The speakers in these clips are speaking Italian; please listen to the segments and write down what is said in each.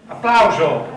Applauso!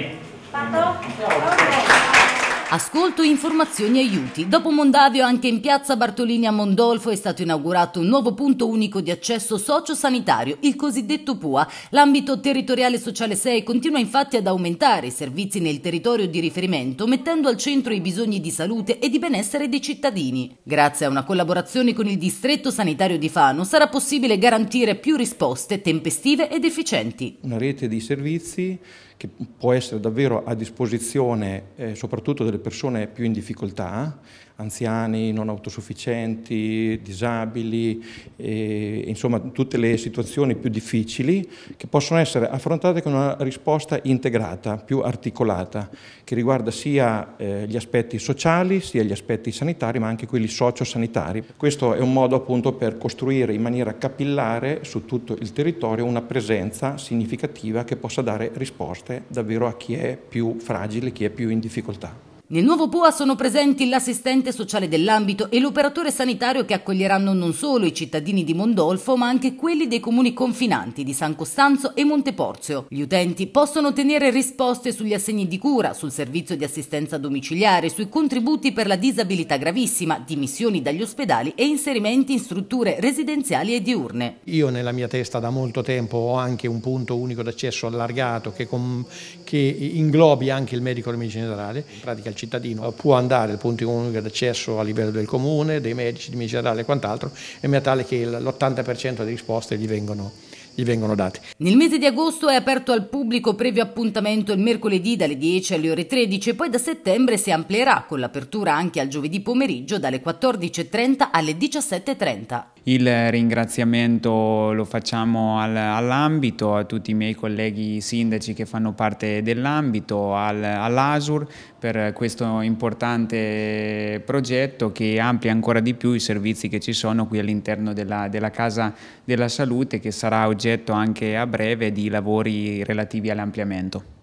Ascolto, informazioni e aiuti. Dopo Mondavio, anche in piazza Bartolini a Mondolfo è stato inaugurato un nuovo punto unico di accesso sociosanitario, il cosiddetto PUA. L'ambito territoriale sociale 6 continua infatti ad aumentare i servizi nel territorio di riferimento, mettendo al centro i bisogni di salute e di benessere dei cittadini. Grazie a una collaborazione con il distretto sanitario di Fano sarà possibile garantire più risposte tempestive ed efficienti. Una rete di servizi che può essere davvero a disposizione soprattutto delle persone più in difficoltà, anziani, non autosufficienti, disabili, insomma tutte le situazioni più difficili che possono essere affrontate con una risposta integrata, più articolata, che riguarda sia gli aspetti sociali, sia gli aspetti sanitari, ma anche quelli sociosanitari. Questo è un modo appunto per costruire in maniera capillare su tutto il territorio una presenza significativa che possa dare risposte davvero a chi è più fragile, chi è più in difficoltà. Nel nuovo PUA sono presenti l'assistente sociale dell'ambito e l'operatore sanitario che accoglieranno non solo i cittadini di Mondolfo, ma anche quelli dei comuni confinanti di San Costanzo e Monteporzio. Gli utenti possono ottenere risposte sugli assegni di cura, sul servizio di assistenza domiciliare, sui contributi per la disabilità gravissima, dimissioni dagli ospedali e inserimenti in strutture residenziali e diurne. Io nella mia testa da molto tempo ho anche un punto unico d'accesso allargato che inglobi anche il medico di medicina generale. In pratica il cittadino può andare al punto unico d'accesso a livello del comune, dei medici di medicina generale e quant'altro, in modo tale che l'80% delle risposte gli vengono date. Nel mese di agosto è aperto al pubblico previo appuntamento il mercoledì dalle 10 alle ore 13 e poi da settembre si amplierà con l'apertura anche al giovedì pomeriggio dalle 14:30 alle 17:30. Il ringraziamento lo facciamo all'ambito, a tutti i miei colleghi sindaci che fanno parte dell'ambito, all'ASUR per questo importante progetto che amplia ancora di più i servizi che ci sono qui all'interno della Casa della Salute, che sarà oggetto anche a breve di lavori relativi all'ampliamento.